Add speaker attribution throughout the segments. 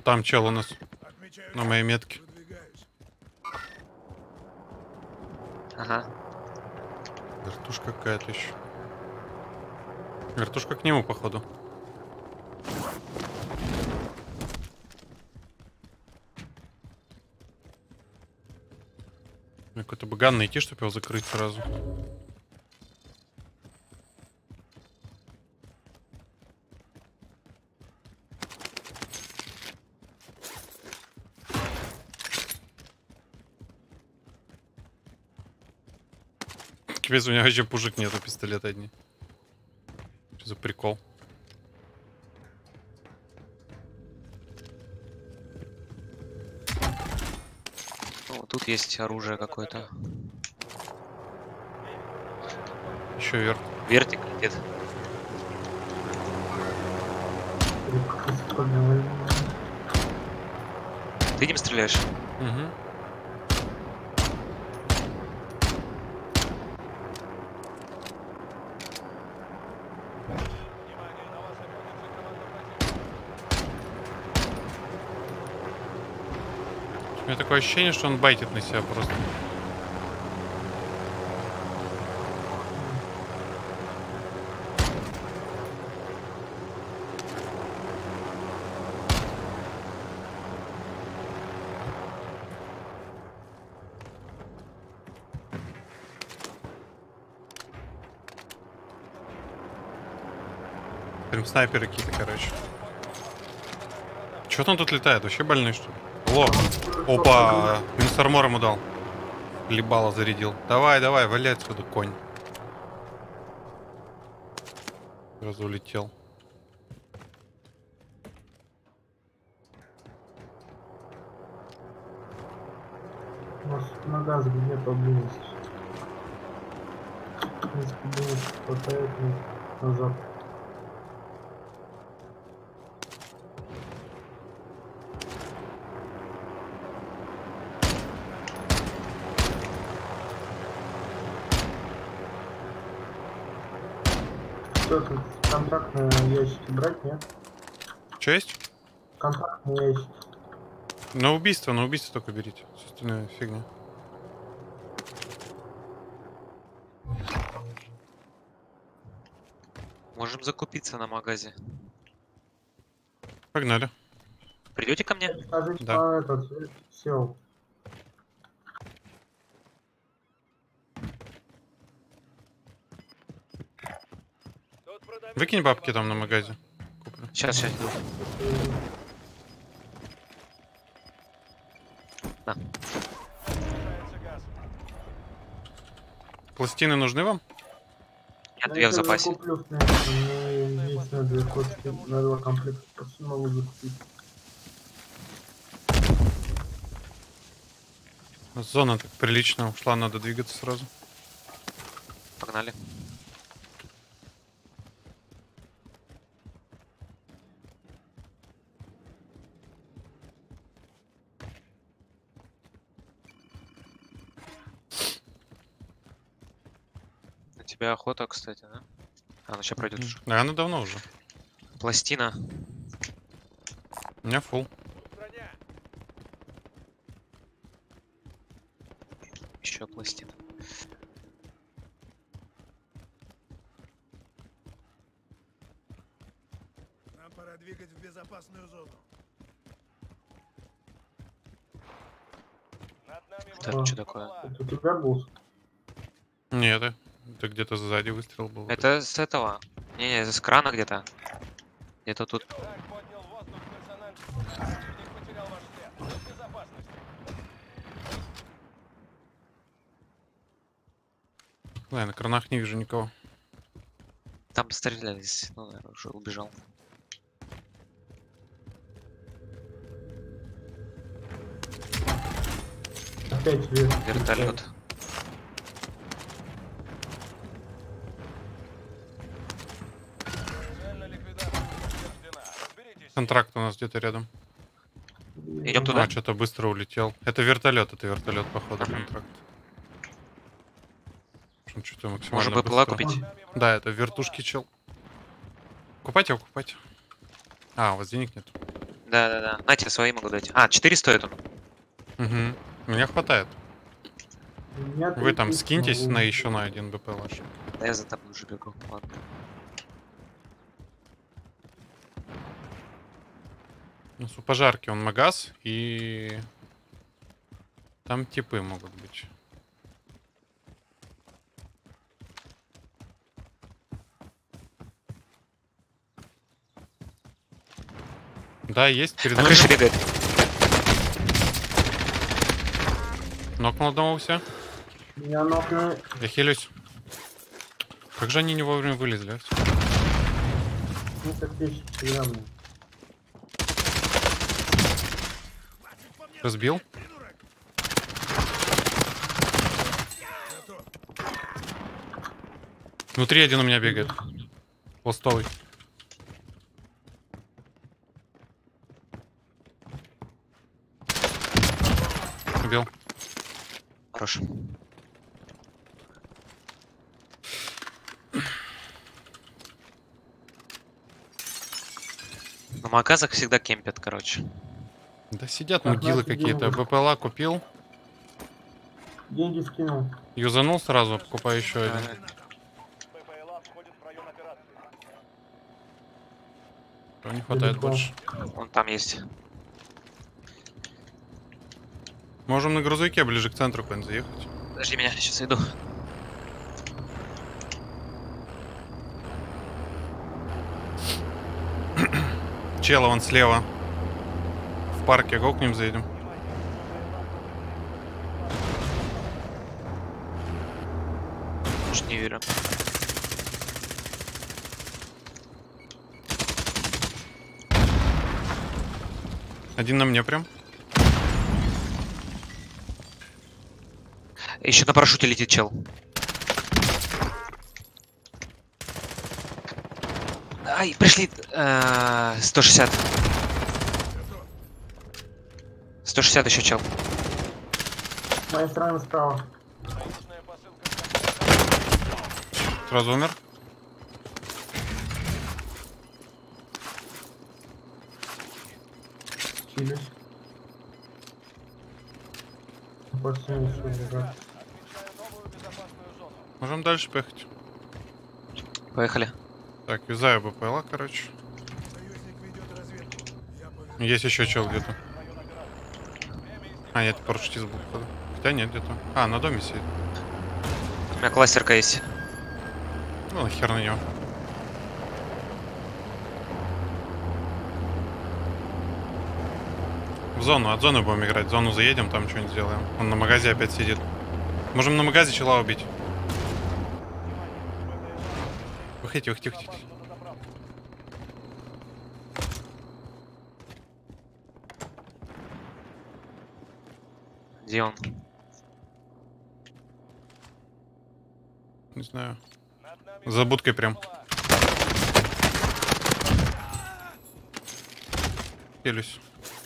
Speaker 1: там чел у нас. На моей метке.
Speaker 2: Ага.
Speaker 1: Вертушка какая-то еще. Вертушка к нему, походу. Мне какой-то баган найти, чтобы его закрыть сразу. Капец, у меня вообще пушек нету, пистолет одни. Что за прикол?
Speaker 2: Ну, тут есть оружие какое-то.
Speaker 1: Еще вверх.
Speaker 2: Вертик летит. Ты ним стреляешь?
Speaker 1: Угу. У меня такое ощущение, что он байтит на себя просто. Прям снайперы какие-то, короче. Чё он тут летает? Вообще больной, что ли? Алло. Опа. Минус армор ему дал. Либало зарядил. Давай, давай, валяй отсюда, конь. Сразу улетел.
Speaker 3: У нас на газ где поблизости. В принципе, думаю, хватает назад. Что тут? Контрактные ящики брать, нет?
Speaker 1: Чё есть?
Speaker 3: Контрактные ящики.
Speaker 1: На убийство только берите. Все остальное фигня.
Speaker 2: Можем закупиться на магазе.
Speaker 1: Погнали.
Speaker 2: Придете ко мне?
Speaker 3: Скажите,
Speaker 1: Да.
Speaker 3: по этот сел.
Speaker 1: Выкинь бабки там на магазе. Куплю.
Speaker 2: Сейчас иду. На.
Speaker 1: Пластины нужны вам?
Speaker 2: Нет, две в запасе.
Speaker 3: Куплю, мне есть на две кошки, на два комплекта. Почти могу закупить.
Speaker 1: Зона так прилично ушла, надо двигаться сразу.
Speaker 2: Погнали. На тебя охота, кстати, да? А, ну сейчас пройдет уже.
Speaker 1: Да, она давно уже.
Speaker 2: Пластина.
Speaker 1: У меня фул.
Speaker 2: Еще пластина.
Speaker 4: Нам пора двигать в безопасную зону.
Speaker 2: Это что такое?
Speaker 3: Это у тебя босс?
Speaker 1: Нет, это где-то сзади выстрел был.
Speaker 2: Это с этого. Не-не, это с крана где-то. Где-то тут.
Speaker 1: Да, я на кранах не вижу никого.
Speaker 2: Там стрелялись. Ну, наверное, уже убежал.
Speaker 3: Опять вверх.
Speaker 2: Вертолет.
Speaker 1: Контракт у нас где-то рядом.
Speaker 2: Идем туда.
Speaker 1: А, что-то быстро улетел. Это вертолет, походу, контракт. Что-то максимально
Speaker 2: Можем БПЛА
Speaker 1: быстро.
Speaker 2: купить.
Speaker 1: Да, это вертушки чел. Купать его, купать. А, у вас денег нет.
Speaker 2: Да. На тебе свои могу дать. А, 4 стоит он.
Speaker 1: Угу. Меня хватает.
Speaker 3: У меня
Speaker 1: Вы там
Speaker 3: 30
Speaker 1: скиньтесь
Speaker 3: могу.
Speaker 1: на еще на один БПЛАш.
Speaker 2: Да я за тобой уже бегу. Ладно.
Speaker 1: У нас у пожарки он магаз и... Там типы могут быть. Да, есть перед
Speaker 2: На
Speaker 1: нами.
Speaker 2: крыше бегает.
Speaker 1: Нокнул одного все.
Speaker 3: Я нокну.
Speaker 1: Я хилюсь. Как же они не вовремя вылезли? а?
Speaker 3: Ну, так вещи всегда мне.
Speaker 1: Разбил. Внутри один у меня бегает. Пластовый. Убил.
Speaker 2: Хорош. На магазах всегда кемпят, короче.
Speaker 1: Да сидят
Speaker 3: Так,
Speaker 1: мудилы
Speaker 3: наши
Speaker 1: какие-то.
Speaker 3: деньги.
Speaker 1: БПЛА купил.
Speaker 3: Деньги скинул.
Speaker 1: Юзанул сразу, покупаю еще один. Чего не хватает
Speaker 3: Далеко.
Speaker 1: больше.
Speaker 2: Вон там есть.
Speaker 1: Можем на грузовике ближе к центру куда-нибудь заехать.
Speaker 2: Подожди меня, сейчас иду.
Speaker 1: Чела вон слева. В парке, го к ним заедем.
Speaker 2: Может, не верю.
Speaker 1: Один на мне прям.
Speaker 2: Еще на парашюте летит чел. Ай, пришли. 160. 160 еще чел.
Speaker 3: С моей стороны справа.
Speaker 1: Сразу умер.
Speaker 3: Чились. После еще лежат.
Speaker 1: Можем дальше поехать.
Speaker 2: Поехали.
Speaker 1: Так, вязаю БПЛА, короче.
Speaker 4: Союзник ведет разведку. Я поведу.
Speaker 1: Есть еще чел где-то. А, нет, парашютист был, походу. Хотя нет, где-то. А, на доме сидит.
Speaker 2: У меня кластерка есть.
Speaker 1: Ну, нахер на него. В зону, от зоны будем играть. В зону заедем, там что-нибудь сделаем. Он на магазе опять сидит. Можем на магазе чела убить. Выходите, выходите, выходите.
Speaker 2: Где он?
Speaker 1: Не знаю. За будкой прям. Хилюсь.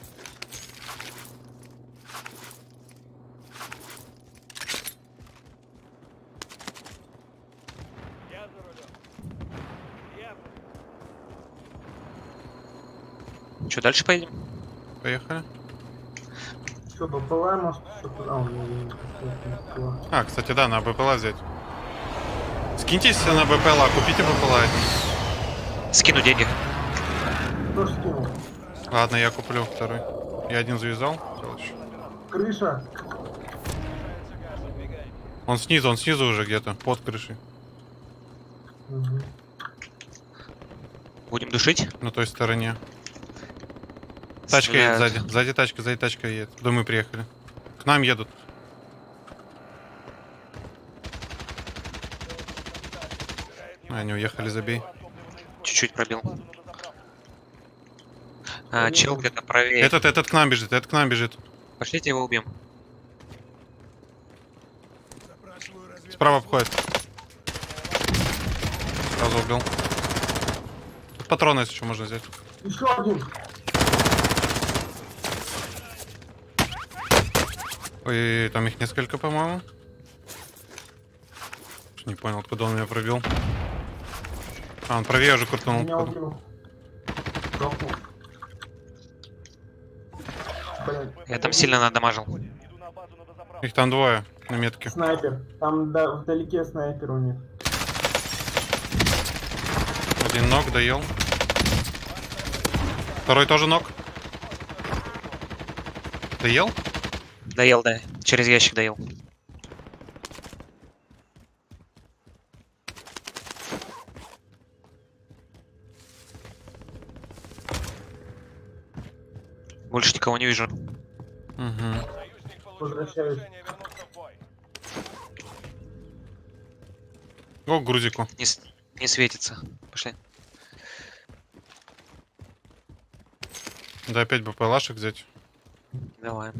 Speaker 2: Че, дальше поедем?
Speaker 1: Поехали.
Speaker 3: Что, БПЛА, может, что-то... А, у меня не БПЛА.
Speaker 1: А, кстати, да, на БПЛА взять. Скиньтесь на БПЛА, купите БПЛА.
Speaker 2: Скину денег.
Speaker 3: Кто ж скинул?
Speaker 1: Ладно, я куплю второй. Я один завязал. Взял еще.
Speaker 3: Крыша.
Speaker 1: Он снизу уже где-то, под крышей.
Speaker 3: Угу.
Speaker 2: Будем душить?
Speaker 1: На той стороне. Тачка едет
Speaker 2: Стреляют.
Speaker 1: сзади. Сзади тачка едет. Да мы приехали. К нам едут. А, они уехали, забей.
Speaker 2: Чуть-чуть пробил. Чел где-то правее.
Speaker 1: Этот к нам бежит.
Speaker 2: Пошлите его убьем.
Speaker 4: Запрашиваю разведку.
Speaker 1: Справа обходит. Сразу убил. Тут патроны, если что, можно взять.
Speaker 3: Еще один.
Speaker 1: Ой, там их несколько, по-моему. Не понял, откуда он меня пробил. А, он правее уже крутанул.
Speaker 3: Меня
Speaker 1: походу.
Speaker 3: убил. Дохнул.
Speaker 2: Я там сильно надамажил.
Speaker 1: Их там двое на метке.
Speaker 3: Снайпер. Там вдалеке снайпер у них.
Speaker 1: Один ног доел. Второй тоже ног. Доел?
Speaker 2: Доел, да. Через ящик доел. Больше никого не вижу.
Speaker 1: Угу.
Speaker 3: Возвращаюсь.
Speaker 1: О, к грузику.
Speaker 2: Не светится. Пошли.
Speaker 1: Да опять БПЛашек взять.
Speaker 2: Давай.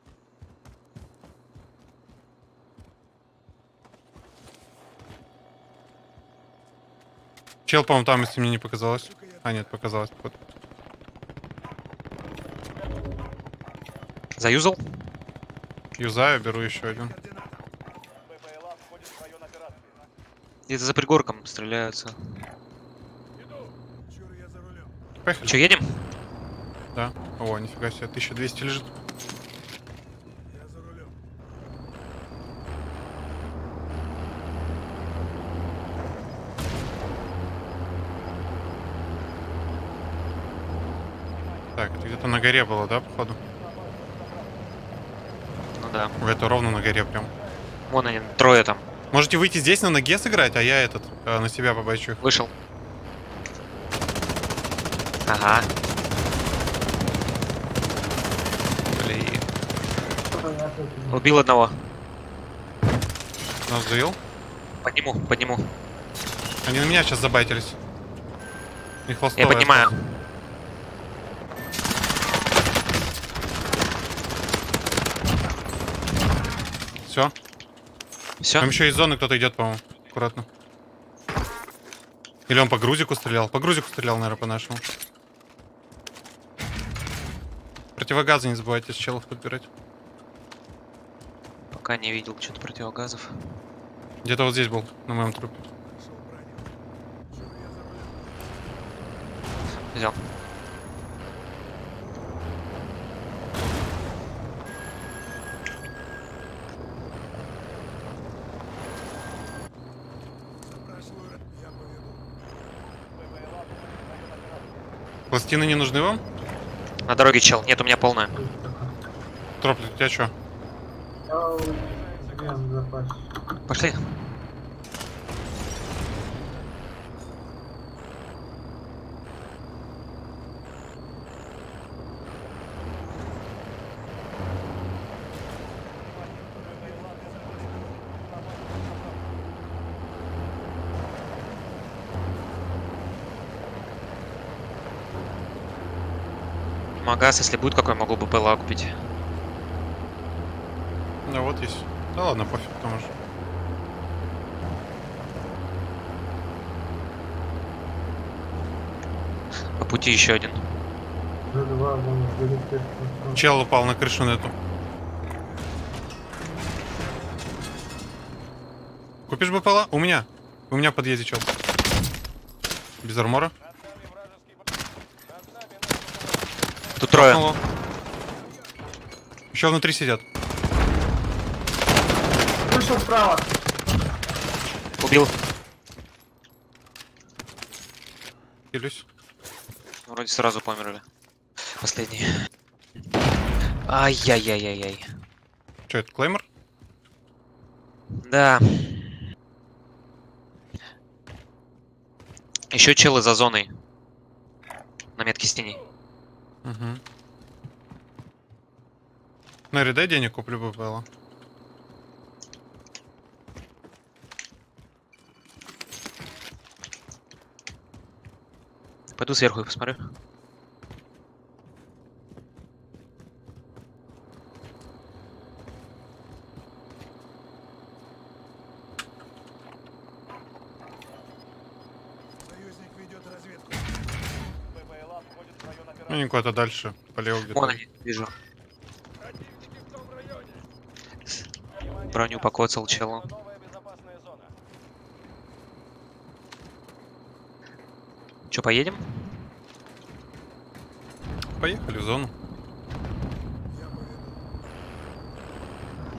Speaker 1: Чел, по-моему, там, если мне не показалось. А, нет, показалось. Вот.
Speaker 2: Заюзал?
Speaker 1: Юзаю, беру еще один.
Speaker 2: Где-то за пригорком стреляются.
Speaker 4: Чур, я за рулем.
Speaker 1: Поехали.
Speaker 2: Че, едем?
Speaker 1: Да. О, нифига себе, 1200 лежит.
Speaker 4: Я за рулем.
Speaker 1: Так, это где-то на горе было, да, походу?
Speaker 2: Ну да.
Speaker 1: Это ровно на горе прям.
Speaker 2: Вон они, трое там.
Speaker 1: Можете выйти здесь на ноге сыграть, а я на себя побачу их.
Speaker 2: Вышел. Ага.
Speaker 1: Блин.
Speaker 2: Убил одного.
Speaker 1: Нас завел?
Speaker 2: Подниму, подниму.
Speaker 1: Они на меня сейчас забайтились. И
Speaker 2: Я
Speaker 1: хвостовая
Speaker 2: поднимаю.
Speaker 1: осталась. Все.
Speaker 2: Все?
Speaker 1: Там еще из зоны кто-то идет, по-моему. Аккуратно. Или он по грузику стрелял? По грузику стрелял, наверное, по-нашему. Противогазы не забывайте с челов подбирать.
Speaker 2: Пока не видел что-то противогазов.
Speaker 1: Где-то вот здесь был, на моем трупе.
Speaker 4: Нашел броню. Чур, я за рулем.
Speaker 2: Взял.
Speaker 4: Запрашиваю. Я поведу.
Speaker 1: Пластины не нужны вам?
Speaker 2: На дороге чел. Нет, у меня полная.
Speaker 1: Троп, у тебя что?
Speaker 3: Я в запасе.
Speaker 2: Пошли. Магаз, если будет какой, могу бы БПЛА купить.
Speaker 1: Да вот есть. Да ладно, пофиг, потому что.
Speaker 2: По пути еще один.
Speaker 3: G2, вон, вдалеке.
Speaker 1: Чел упал на крышу на эту. Купишь БПЛА? У меня. У меня в подъезде чел. Без армора.
Speaker 2: Тут трое.
Speaker 1: Топнуло. Еще внутри сидят.
Speaker 3: Вышел справа.
Speaker 2: Убил.
Speaker 1: Хилюсь.
Speaker 2: Вроде сразу померли. Последний. Ай-яй-яй-яй-яй.
Speaker 1: Че, это клеймор?
Speaker 2: Да. Еще челы за зоной. На метке стене.
Speaker 1: Угу. Нэри, дай денег, куплю БПЛА.
Speaker 2: Пойду сверху и посмотрю.
Speaker 4: Союзник ведет разведку.
Speaker 1: Ну, не куда-то дальше, полево где-то.
Speaker 2: Вон они, вижу. Броню покоцал челу. Че, поедем?
Speaker 1: Поехали в зону.
Speaker 4: Я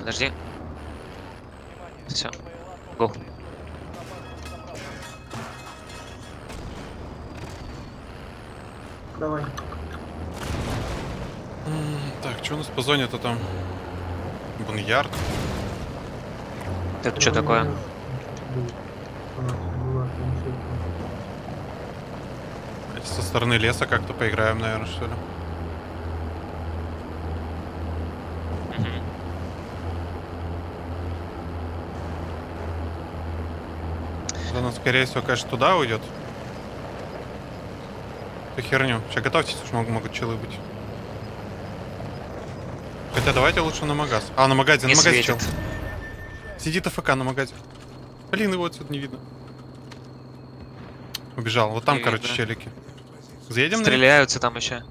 Speaker 2: Подожди. Все. Го.
Speaker 3: Давай.
Speaker 1: Так, что у нас по зоне-то там? Буньярд.
Speaker 2: Это что такое?
Speaker 1: Давайте со стороны леса как-то поиграем, наверное, что ли.
Speaker 2: Мгм.
Speaker 1: Она, скорее всего, конечно, туда уйдет. Эту херню. Сейчас готовьтесь, уж могут челы быть. Хотя давайте лучше на магаз. А, на магазе,
Speaker 2: Не
Speaker 1: на магазе чел.
Speaker 2: светит.
Speaker 1: Сидит АФК на магазе. Блин, его отсюда не видно. Убежал. Вот там,
Speaker 2: Не
Speaker 1: короче,
Speaker 2: видно.
Speaker 1: челики. Заедем на них?
Speaker 2: Стреляются там еще.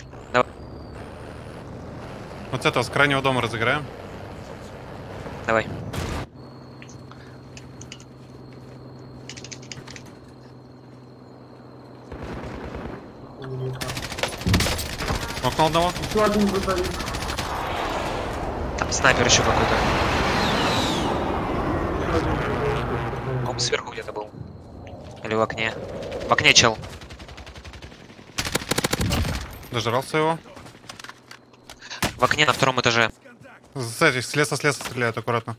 Speaker 1: Вот с этого, с крайнего дома разыграем.
Speaker 2: Давай.
Speaker 1: Окно одного.
Speaker 3: Еще один грузовик.
Speaker 2: Там снайпер еще какой-то.
Speaker 3: Еще один грузовик.
Speaker 2: Он сверху где-то был. Или в окне. В окне чел.
Speaker 1: Дожрался его.
Speaker 2: В окне на втором этаже.
Speaker 1: С этих, с леса стреляют аккуратно.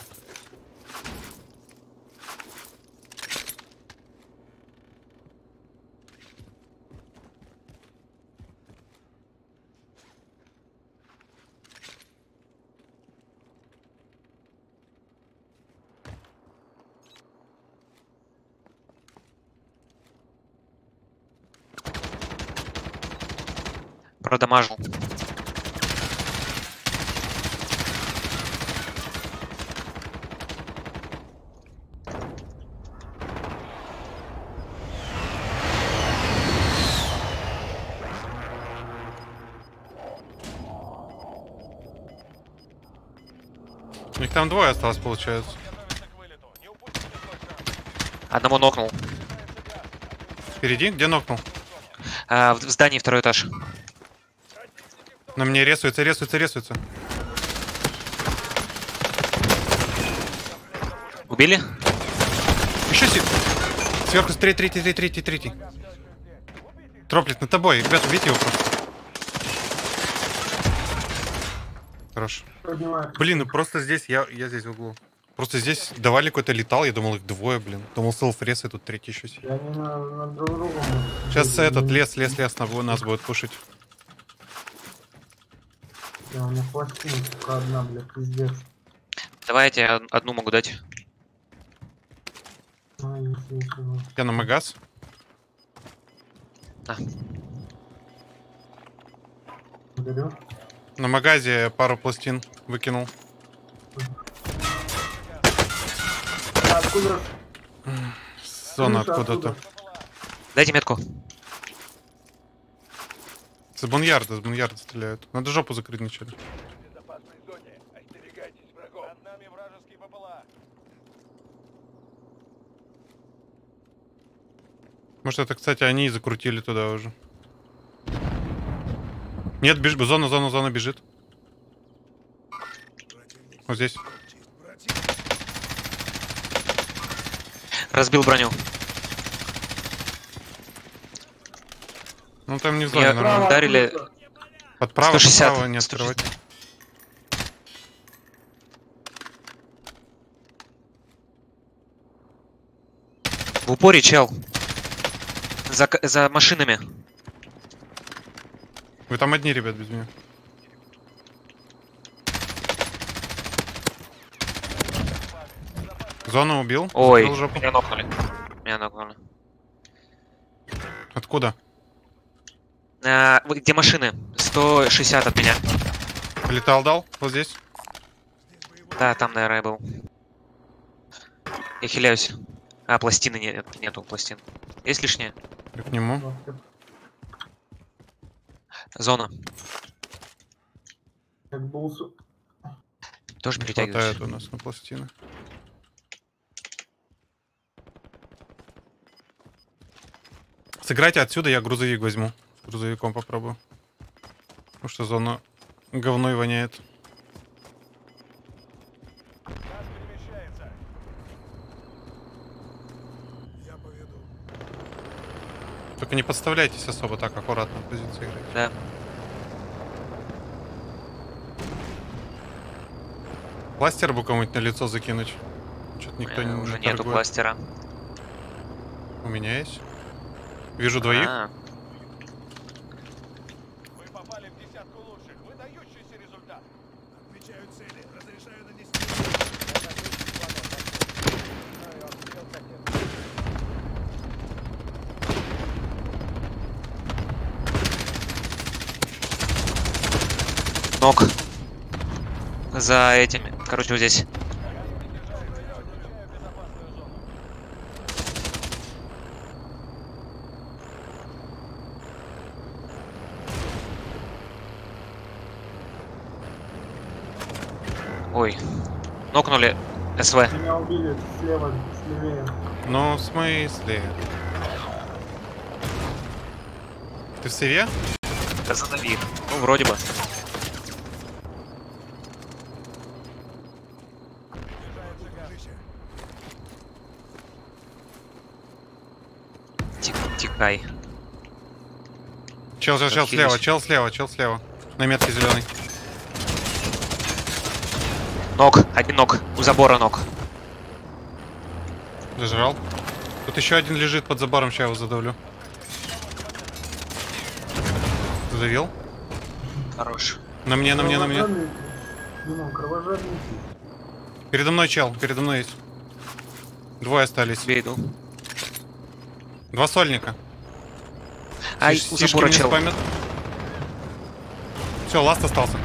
Speaker 2: Продамажил.
Speaker 1: У них там двое осталось, получается.
Speaker 2: Одному нокнул.
Speaker 1: Впереди? Где нокнул?
Speaker 2: В здании второй этаж.
Speaker 1: На мне ресуется.
Speaker 2: Убили?
Speaker 1: Еще сверху третий. Троплет над тобой. Ребята, убейте его просто. Хорош.
Speaker 3: Поднимаю.
Speaker 1: Блин, ну просто здесь, я здесь в углу. Просто здесь давали какой-то летал, я думал их двое, блин. Думал селф-рес, и тут третий еще сидит.
Speaker 3: Я не на друг друга.
Speaker 1: Сейчас этот лес нас будет пушить.
Speaker 3: Да, у меня пластина только одна, блядь, пиздец.
Speaker 2: Давайте я одну могу дать.
Speaker 3: Если.
Speaker 1: Я на магаз.
Speaker 3: Берешь?
Speaker 1: На магазе пару пластин выкинул.
Speaker 3: А откуда?
Speaker 1: Зона
Speaker 3: Крыша
Speaker 1: откуда-то.
Speaker 2: Дайте метку.
Speaker 1: С буньярда стреляют. Надо жопу закрыть вначале.
Speaker 4: В безопасной зоне. Остерегайтесь врагов. Над нами вражеские ППЛА.
Speaker 1: Может, это, кстати, они и закрутили туда уже. Нет, зона бежит.
Speaker 4: Противник.
Speaker 1: Вот здесь.
Speaker 4: Противник.
Speaker 2: Разбил броню.
Speaker 1: Ну там не в
Speaker 2: Мне
Speaker 1: зоне, нормально.
Speaker 2: ударили.
Speaker 1: Подправо,
Speaker 2: 160,
Speaker 1: подправо не
Speaker 2: 160.
Speaker 1: открывать.
Speaker 2: В упоре чел. За машинами.
Speaker 1: Вы там одни, ребят, без меня. Зону убил.
Speaker 2: Ой,
Speaker 1: Закрыл жопу.
Speaker 2: меня нокнули.
Speaker 1: Откуда?
Speaker 2: Где машины? 160 от меня.
Speaker 1: Летал дал? Вот здесь.
Speaker 2: Да, там, наверное, я был. Я хиляюсь. Пластины нету пластин. Есть лишнее?
Speaker 1: Я к нему.
Speaker 2: Зона.
Speaker 3: Как булсу.
Speaker 2: Тоже
Speaker 1: Не
Speaker 2: перетягиваюсь.
Speaker 1: хватает у нас на пластины. Сыграйте отсюда, я грузовик возьму. С грузовиком попробую. Потому что зона говной воняет.
Speaker 4: приближается.
Speaker 1: Только не подставляйтесь особо так, аккуратно в позиции играть.
Speaker 2: Да.
Speaker 1: Пластир бы кому-нибудь на лицо закинуть. Что-то никто не
Speaker 2: Уже нету
Speaker 1: торгует.
Speaker 2: кластера.
Speaker 1: У меня есть. Вижу двоих.
Speaker 2: А,
Speaker 4: Вы попали в десятку лучших. Выдающийся результат. Отмечаю цели. Разрешаю нанести.
Speaker 2: ног. За этими. Короче, вот здесь. Ой. Нокнули СВ.
Speaker 3: Меня убили слева, слевее.
Speaker 1: Ну, в смысле? Ты в сейве?
Speaker 2: Да задави их. Ну, вроде бы. Тикай.
Speaker 1: Чел слева,
Speaker 2: Отхились.
Speaker 1: чел слева. На метке зеленый.
Speaker 2: Ног. Один ног. У забора ног.
Speaker 1: Зажрал. Тут еще один лежит под забором, сейчас его задавлю. Задавил.
Speaker 2: Хорош.
Speaker 1: На мне.
Speaker 3: Кровожадный. Дима, кровожадный.
Speaker 1: Передо мной чел, передо мной есть. Двое остались.
Speaker 2: Тебе иду.
Speaker 1: Два сольника.
Speaker 2: Ай, у
Speaker 1: Сишки
Speaker 2: забора
Speaker 1: мне
Speaker 2: чел.
Speaker 1: спамят. Все, ласт остался.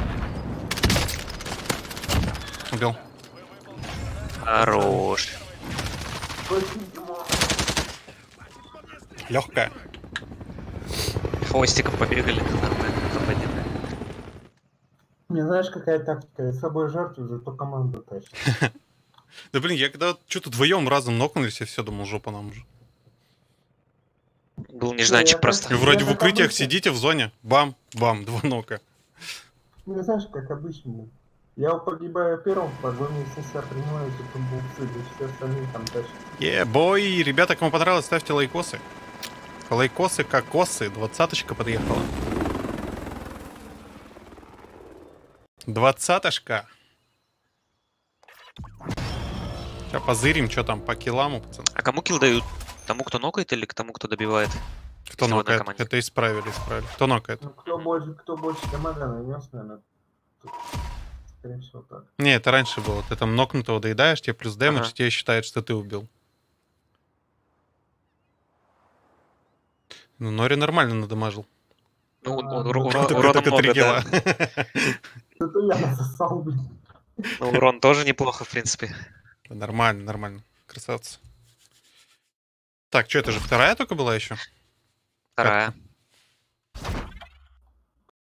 Speaker 1: Убил.
Speaker 2: Хорош.
Speaker 1: Легкая.
Speaker 2: Хвостиком побегали. Нормально, западина.
Speaker 3: Не знаешь, какая тактика? Я с собой жертвую, зато команду тащит.
Speaker 1: Да блин, я когда что-то вдвоем разом нокнулись, я все думал, жопа нам уже.
Speaker 2: Был нежданчик
Speaker 3: я
Speaker 2: просто.
Speaker 1: И вроде
Speaker 3: Я
Speaker 1: в
Speaker 3: как
Speaker 1: укрытиях
Speaker 3: обычно.
Speaker 1: сидите в зоне. Бам, бам, два нока.
Speaker 3: Не знаешь, как обычно. Я погибаю первым, в погоне с себя принимаю эти буксы, и все остальные там тащат.
Speaker 1: Бой, ребята, кому понравилось, ставьте лайкосы. Лайкосы, кокосы, 20-очка подъехала. 20-очка. Сейчас позырим, что там по киллам у пацана.
Speaker 2: А кому килл дают? Тому, кто нокает, или к тому, кто добивает?
Speaker 1: Кто
Speaker 2: Всего на
Speaker 1: нокает?
Speaker 2: команде.
Speaker 1: Это исправили. Кто нокает?
Speaker 3: Ну, кто больше дамага нанес, наверное. Тут, скорее всего, так.
Speaker 1: Не, это раньше было. Ты там нокнутого доедаешь, тебе плюс дэмэдж,
Speaker 2: Ага.
Speaker 1: тебе считают, что ты убил. Ну, Нори нормально надамажил.
Speaker 2: Ну,
Speaker 3: А,
Speaker 2: урона
Speaker 1: Только 3
Speaker 2: много,
Speaker 1: килла.
Speaker 2: да.
Speaker 3: Это я насосал, блин.
Speaker 2: Ну, урон тоже неплохо, в принципе.
Speaker 1: Нормально. Красавцы. Так, что это же вторая только была еще?
Speaker 2: Вторая.